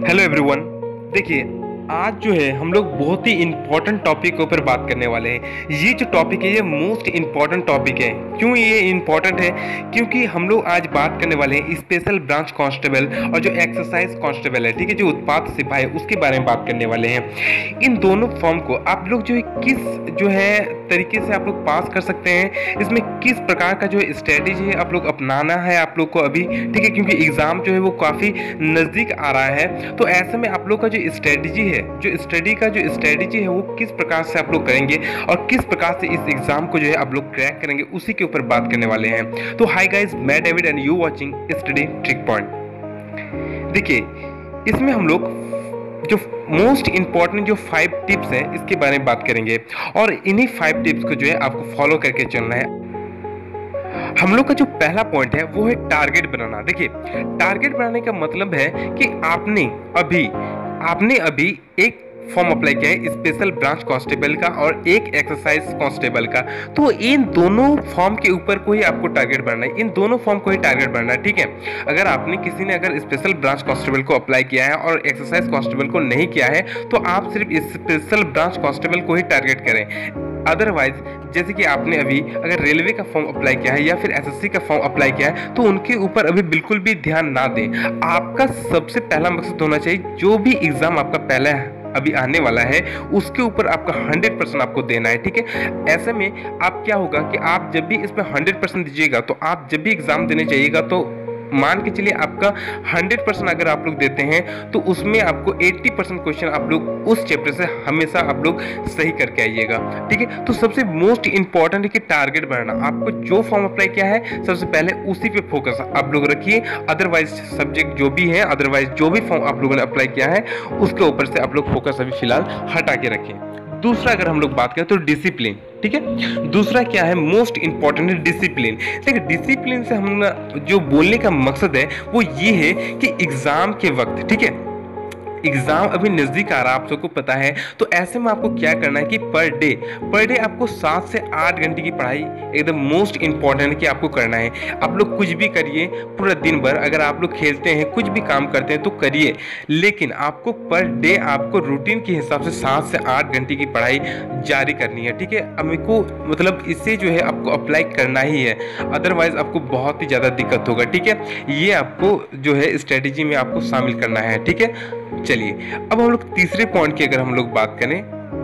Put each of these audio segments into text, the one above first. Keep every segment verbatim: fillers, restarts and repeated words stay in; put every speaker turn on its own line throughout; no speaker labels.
Hello everyone. देखिए, आज जो है हम लोग बहुत ही इम्पोर्टेंट टॉपिक के ऊपर बात करने वाले हैं। ये जो टॉपिक है ये मोस्ट इम्पॉर्टेंट टॉपिक है। क्यों ये इम्पॉर्टेंट है? क्योंकि हम लोग आज बात करने वाले हैं स्पेशल ब्रांच कांस्टेबल और जो एक्सरसाइज कांस्टेबल है, ठीक है, जो उत्पाद सिपाही है, उसके बारे में बात करने वाले हैं। इन दोनों फॉर्म को आप लोग जो है किस जो है तरीके से आप लोग पास कर सकते हैं, इसमें किस प्रकार का जो स्ट्रेटेजी है आप लोग अपनाना है आप लोग को अभी, ठीक है, क्योंकि एग्जाम जो है वो काफ़ी नज़दीक आ रहा है। तो ऐसे में आप लोग का जो स्ट्रेटेजी है, जो स्टडी का जो स्ट्रेटेजी है, वो किस प्रकार से आप लोग करेंगे और किस प्रकार से इस एग्जाम को जो है आप लोग क्रैक करेंगे, उसी के ऊपर बात करने वाले हैं। तो हाय गाइस, मैं David and you watching study trick point. देखिए, इसमें हम लोग जो मोस्ट इंपॉर्टेंट जो फाइव टिप्स हैं इसके बारे में बात करेंगे और इन्हीं फाइव टिप्स को जो है आपको फॉलो करके चलना है। हम लोग का जो पहला पॉइंट है वो है टारगेट बनाना। देखिए, टारगेट बनाने का मतलब है कि आपने अभी आपने अभी एक फॉर्म अप्लाई किया है स्पेशल ब्रांच कांस्टेबल का और एक एक्सरसाइज कांस्टेबल का। तो इन दोनों फॉर्म के ऊपर को ही आपको टारगेट बनना है, इन दोनों फॉर्म को ही टारगेट बनना है, ठीक है। अगर आपने किसी ने अगर स्पेशल ब्रांच कांस्टेबल को अप्लाई किया है और एक्सरसाइज कांस्टेबल को नहीं किया है, तो आप सिर्फ स्पेशल ब्रांच कांस्टेबल को ही टारगेट करें। अदरवाइज, जैसे कि आपने अभी अगर रेलवे का फॉर्म अप्लाई किया है या फिर एसएससी का फॉर्म अप्लाई किया है, तो उनके ऊपर अभी बिल्कुल भी ध्यान ना दें। आपका सबसे पहला मकसद होना चाहिए, जो भी एग्जाम आपका पहला है अभी आने वाला है, उसके ऊपर आपका हंड्रेड परसेंट आपको देना है, ठीक है। ऐसे में आप क्या होगा कि आप जब भी इसमें हंड्रेड परसेंट दीजिएगा, तो आप जब भी एग्जाम देने जाइएगा, तो मान के चलिए आपका हंड्रेड परसेंट अगर आप लोग देते हैं, तो उसमें आपको अस्सी परसेंट क्वेश्चन आप लोग उस चैप्टर से हमेशा आप लोग सही करके आइएगा, ठीक है। तो सबसे मोस्ट इंपॉर्टेंट है कि टारगेट बनाना। आपको जो फॉर्म अप्लाई किया है, सबसे पहले उसी पे फोकस आप लोग रखिए। अदरवाइज सब्जेक्ट जो भी है, अदरवाइज जो भी फॉर्म आप लोगों ने अप्लाई किया है, उसके ऊपर से आप लोग फोकस अभी फिलहाल हटा के रखें। दूसरा अगर हम लोग बात करें तो डिसिप्लिन, ठीक है। दूसरा क्या है, मोस्ट इंपॉर्टेंट है डिसिप्लिन। देखिए, डिसिप्लिन से हम जो बोलने का मकसद है वो ये है कि एग्जाम के वक्त, ठीक है, एग्जाम अभी नज़दीक आ रहा है, आप सबको पता है। तो ऐसे में आपको क्या करना है कि पर डे पर डे आपको सात से आठ घंटे की पढ़ाई एकदम मोस्ट इंपॉर्टेंट है कि आपको करना है। आप लोग कुछ भी करिए पूरा दिन भर, अगर आप लोग खेलते हैं, कुछ भी काम करते हैं तो करिए, लेकिन आपको पर डे आपको रूटीन के हिसाब से सात से आठ घंटे की पढ़ाई जारी करनी है, ठीक है। हमको मतलब इससे जो है आपको अप्लाई करना ही है, अदरवाइज आपको बहुत ही ज़्यादा दिक्कत होगा, ठीक है। ये आपको जो है स्ट्रेटेजी में आपको शामिल करना है, ठीक है। चलिए, अब हम लोग तीसरे पॉइंट की अगर हम लोग बात करें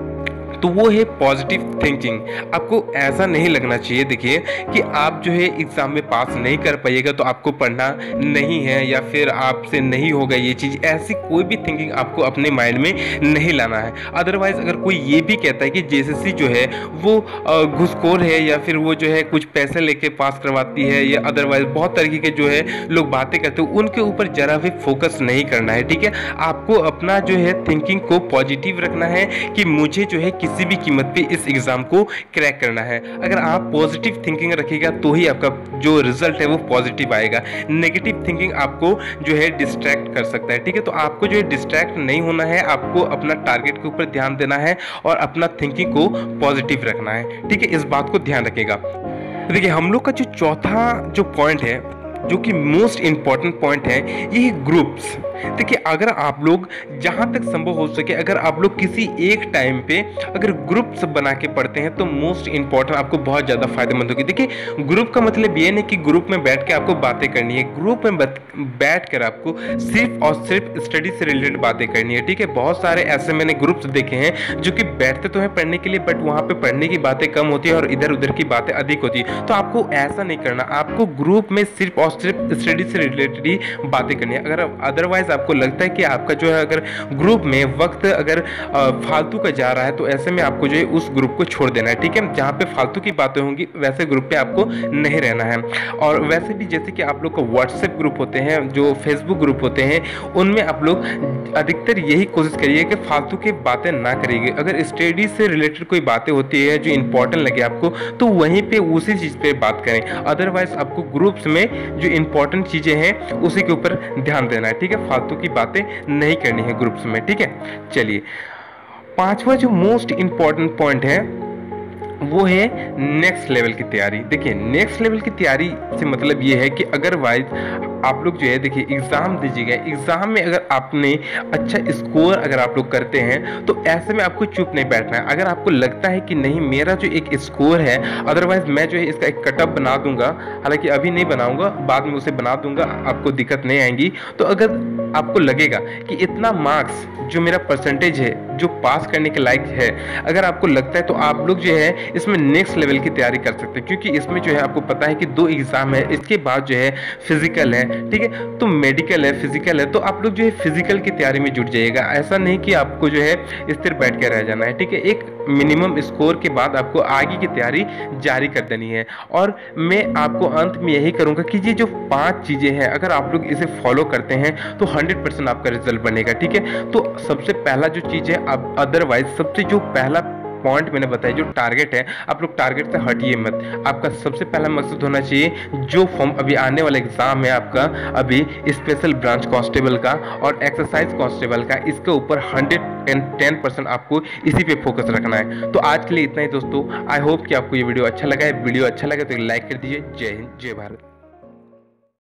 तो वो है पॉजिटिव थिंकिंग। आपको ऐसा नहीं लगना चाहिए, देखिए, कि आप जो है एग्जाम में पास नहीं कर पाइएगा तो आपको पढ़ना नहीं है या फिर आपसे नहीं होगा ये चीज़। ऐसी कोई भी थिंकिंग आपको अपने माइंड में नहीं लाना है। अदरवाइज अगर कोई ये भी कहता है कि जेएसएससी जो है वो घुसखोर है या फिर वो जो है कुछ पैसे लेके पास करवाती है या अदरवाइज बहुत तरीके के जो है लोग बातें करते हैं, उनके ऊपर जरा भी फोकस नहीं करना है, ठीक है। आपको अपना जो है थिंकिंग को पॉजिटिव रखना है कि मुझे जो है किसी भी कीमत पे इस एग्जाम को क्रैक करना है। अगर आप पॉजिटिव थिंकिंग रखिएगा तो ही आपका जो रिजल्ट है वो पॉजिटिव आएगा। नेगेटिव थिंकिंग आपको जो है डिस्ट्रैक्ट कर सकता है, ठीक है। तो आपको जो है डिस्ट्रैक्ट नहीं होना है, आपको अपना टारगेट के ऊपर ध्यान देना है और अपना थिंकिंग को पॉजिटिव रखना है, ठीक है। इस बात को ध्यान रखिएगा। देखिए, हम लोग का जो चौथा जो पॉइंट है, जो कि मोस्ट इंपॉर्टेंट पॉइंट है, ये है ग्रुप्स। देखिए, अगर आप लोग जहाँ तक संभव हो सके, अगर आप लोग किसी एक टाइम पे अगर ग्रुप्स बना के पढ़ते हैं तो मोस्ट इंपॉर्टेंट आपको बहुत ज़्यादा फायदेमंद होगी। देखिए, ग्रुप का मतलब ये नहीं कि ग्रुप में बैठ के आपको बातें करनी है। ग्रुप में बैठ कर आपको सिर्फ और सिर्फ स्टडी से रिलेटेड बातें करनी है, ठीक है। बहुत सारे ऐसे मैंने ग्रुप्स देखे हैं जो कि बैठते तो हैं पढ़ने के लिए, बट वहाँ पे पढ़ने की बातें कम होती है और इधर उधर की बातें अधिक होती है। तो आपको ऐसा नहीं करना। आपको ग्रुप में सिर्फ और सिर्फ स्टडी से रिलेटेड ही बातें करनी है। अगर अदरवाइज आपको लगता है कि आपका जो है अगर ग्रुप में वक्त अगर फालतू का जा रहा है, तो ऐसे में आपको जो है उस ग्रुप को छोड़ देना है, ठीक है। जहाँ पे फालतू की बातें होंगी वैसे ग्रुप पे आपको नहीं रहना है। और वैसे भी जैसे कि आप लोग का व्हाट्सएप ग्रुप होते हैं, जो फेसबुक ग्रुप होते हैं, उनमें आप लोग अधिकतर यही कोशिश करिए कि फालतू की बातें ना करिए। अगर स्टडी से रिलेटेड कोई बातें होती है जो इंपॉर्टेंट लगे आपको, तो वहीं पे उसी चीज़ पे बात करें। अदरवाइज आपको ग्रुप्स में जो इंपॉर्टेंट चीज़ें हैं उसी के ऊपर ध्यान देना है, ठीक है। फालतू की बातें नहीं करनी है ग्रुप्स में, ठीक है। चलिए, पांचवा जो मोस्ट इंपॉर्टेंट पॉइंट है वो है नेक्स्ट लेवल की तैयारी। देखिए नेक्स्ट लेवल की तैयारी से मतलब ये है कि अगरवाइज आप लोग जो है देखिए एग्ज़ाम दीजिएगा, एग्ज़ाम में अगर आपने अच्छा स्कोर अगर आप लोग करते हैं तो ऐसे में आपको चुप नहीं बैठना है। अगर आपको लगता है कि नहीं मेरा जो एक स्कोर है अदरवाइज मैं जो है इसका एक कटअप बना दूंगा, हालांकि अभी नहीं बनाऊंगा, बाद में उसे बना दूंगा, आपको दिक्कत नहीं आएगी। तो अगर आपको लगेगा कि इतना मार्क्स जो मेरा परसेंटेज है जो पास करने के लायक है, अगर आपको लगता है तो आप लोग जो है इसमें नेक्स्ट लेवल की तैयारी कर सकते हैं। क्योंकि इसमें जो है आपको पता है कि दो एग्जाम है, इसके बाद जो है फिजिकल है, ठीक है, तो मेडिकल है, फिजिकल है, तो आप लोग जो है फिजिकल की तैयारी में जुट जाइएगा। ऐसा नहीं कि आपको जो है स्थिर बैठ के रह जाना है, ठीक है। एक मिनिमम स्कोर के बाद आपको आगे की तैयारी जारी कर देनी है। और मैं आपको अंत में यही करूंगा कि ये जो पांच चीजें हैं अगर आप लोग इसे फॉलो करते हैं तो हंड्रेड परसेंट आपका रिजल्ट बनेगा, ठीक है। तो सबसे पहला जो चीज है, अब अदरवाइज सबसे जो पहला पॉइंट मैंने बताया जो टारगेट है, आप लोग टारगेट से हटिए मत। आपका सबसे पहला मकसद होना चाहिए जो फॉर्म अभी आने वाला एग्जाम है आपका अभी स्पेशल ब्रांच कांस्टेबल का और एक्सरसाइज कांस्टेबल का, इसके ऊपर हंड्रेड एंड टेन परसेंट आपको इसी पे फोकस रखना है। तो आज के लिए इतना ही दोस्तों। आई होप कि आपको ये वीडियो अच्छा लगा है। वीडियो अच्छा लगे तो लाइक कर दीजिए। जय हिंद, जय भारत।